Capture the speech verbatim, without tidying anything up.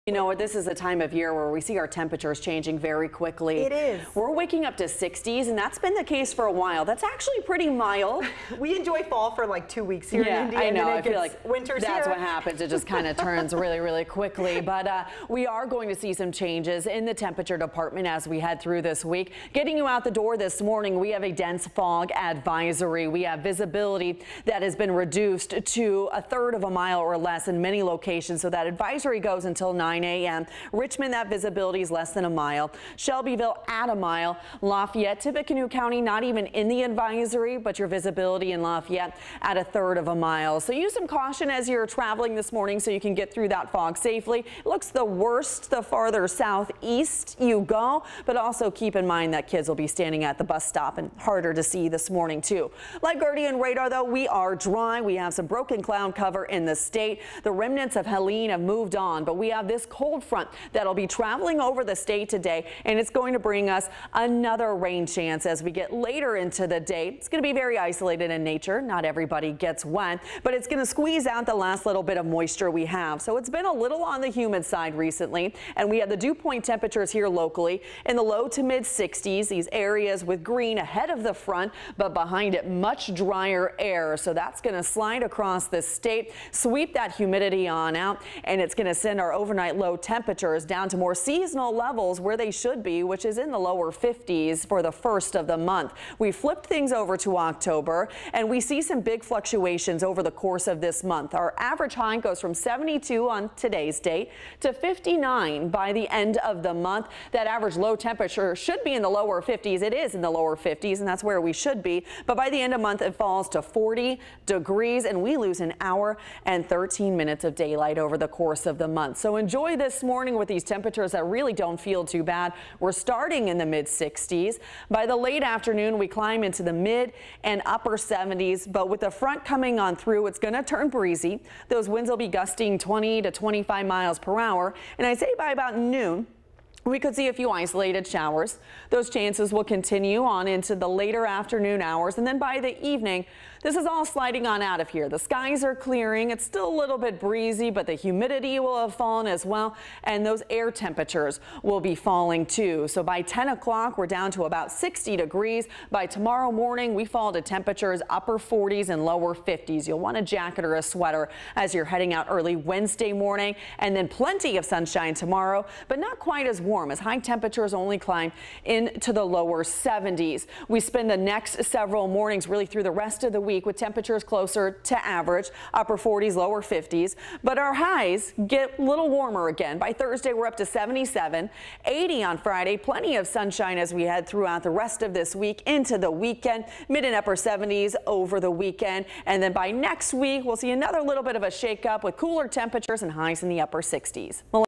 You know what, this is a time of year where we see our temperatures changing very quickly. It is. We're waking up to sixties, and that's been the case for a while. That's actually pretty mild. We enjoy fall for like two weeks here yeah, in India. I know. And then I feel like winter's that's here. what happens. It just kind of turns really, really quickly. But uh, we are going to see some changes in the temperature department as we head through this week. Getting you out the door this morning, we have a dense fog advisory. We have visibility that has been reduced to a third of a mile or less in many locations. So that advisory goes until nine A M Richmond, that visibility is less than a mile. Shelbyville at a mile. Lafayette, Tippecanoe County, not even in the advisory, but your visibility in Lafayette at a third of a mile. So use some caution as you're traveling this morning so you can get through that fog safely. It looks the worst the farther southeast you go, but also keep in mind that kids will be standing at the bus stop and harder to see this morning too. Like Guardian radar though, we are dry. We have some broken cloud cover in the state. The remnants of Helene have moved on, but we have this cold front that'll be traveling over the state today, and it's going to bring us another rain chance as we get later into the day. It's going to be very isolated in nature. Not everybody gets wet, but it's going to squeeze out the last little bit of moisture we have. So it's been a little on the humid side recently, and we have the dew point temperatures here locally in the low to mid sixties. These areas with green ahead of the front, but behind it much drier air. So that's going to slide across the state, sweep that humidity on out, and it's going to send our overnight low temperatures down to more seasonal levels where they should be, which is in the lower fifties for the first of the month. We flipped things over to October, and we see some big fluctuations over the course of this month. Our average high goes from seventy-two on today's date to fifty-nine by the end of the month. That average low temperature should be in the lower fifties. It is in the lower fifties, and that's where we should be. But by the end of the month, it falls to forty degrees, and we lose an hour and thirteen minutes of daylight over the course of the month. So enjoy this morning with these temperatures that really don't feel too bad. We're starting in the mid sixties. By the late afternoon, we climb into the mid and upper seventies, but with the front coming on through, it's going to turn breezy. Those winds will be gusting twenty to twenty-five miles per hour, and I say by about noon, we could see a few isolated showers. Those chances will continue on into the later afternoon hours, and then by the evening, this is all sliding on out of here. The skies are clearing. It's still a little bit breezy, but the humidity will have fallen as well, and those air temperatures will be falling too. So by ten o'clock, we're down to about sixty degrees. By tomorrow morning, we fall to temperatures upper forties and lower fifties. You'll want a jacket or a sweater as you're heading out early Wednesday morning, and then plenty of sunshine tomorrow, but not quite as warm as high temperatures only climb into the lower seventies. We spend the next several mornings really through the rest of the week with temperatures closer to average, upper forties, lower fifties, but our highs get a little warmer again. By Thursday, we're up to seventy-seven, eighty on Friday, plenty of sunshine as we head throughout the rest of this week into the weekend, mid and upper seventies over the weekend, and then by next week, we'll see another little bit of a shake up with cooler temperatures and highs in the upper sixties.